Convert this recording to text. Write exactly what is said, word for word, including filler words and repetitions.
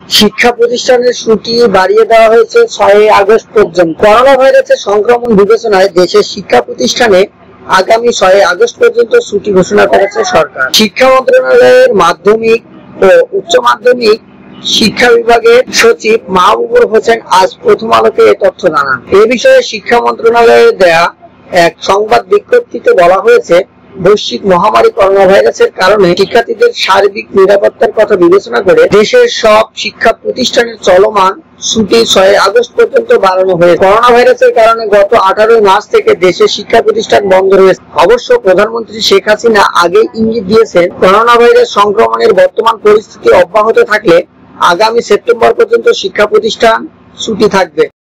শিক্ষা প্রতিষ্ঠানের ছুটি বাড়িয়ে দেওয়া হয়েছে ছয়ই আগস্ট পর্যন্ত। করোনা ভাইরাসের সংক্রমণ বিবেচনায় দেশের শিক্ষা প্রতিষ্ঠানে আগামী ছয়ই আগস্ট পর্যন্ত ছুটি ঘোষণা করেছে সরকার। শিক্ষা মন্ত্রণালয়ের মাধ্যমিক ও উচ্চ মাধ্যমিক শিক্ষা বিভাগের সচিব মাহবুবুর হোসেন আজ প্রথম আলোকে এ তথ্য জানান। এ বিষয়ে শিক্ষা মন্ত্রণালয়ের দেয়া এক সংবাদ বিজ্ঞপ্তিতে বলা হয়েছে, বৈশ্বিক মহামারী করোনা ভাইরাসের কারণে শিক্ষার্থীদের সার্বিক নিরাপত্তার কথা বিবেচনা করে দেশের সব শিক্ষা প্রতিষ্ঠানের চলমান ছুটি ছয়ই আগস্ট পর্যন্ত বাড়ানো হয়েছে। করোনা ভাইরাসের কারণে গত আঠারোই মার্চ থেকে দেশের শিক্ষা প্রতিষ্ঠান বন্ধ রয়েছে। অবশ্য প্রধানমন্ত্রী শেখ হাসিনা আগেই ইঙ্গিত দিয়েছেন, করোনা ভাইরাস সংক্রমণের বর্তমান পরিস্থিতি অব্যাহত থাকলে আগামী সেপ্টেম্বর পর্যন্ত শিক্ষা প্রতিষ্ঠান ছুটি থাকবে।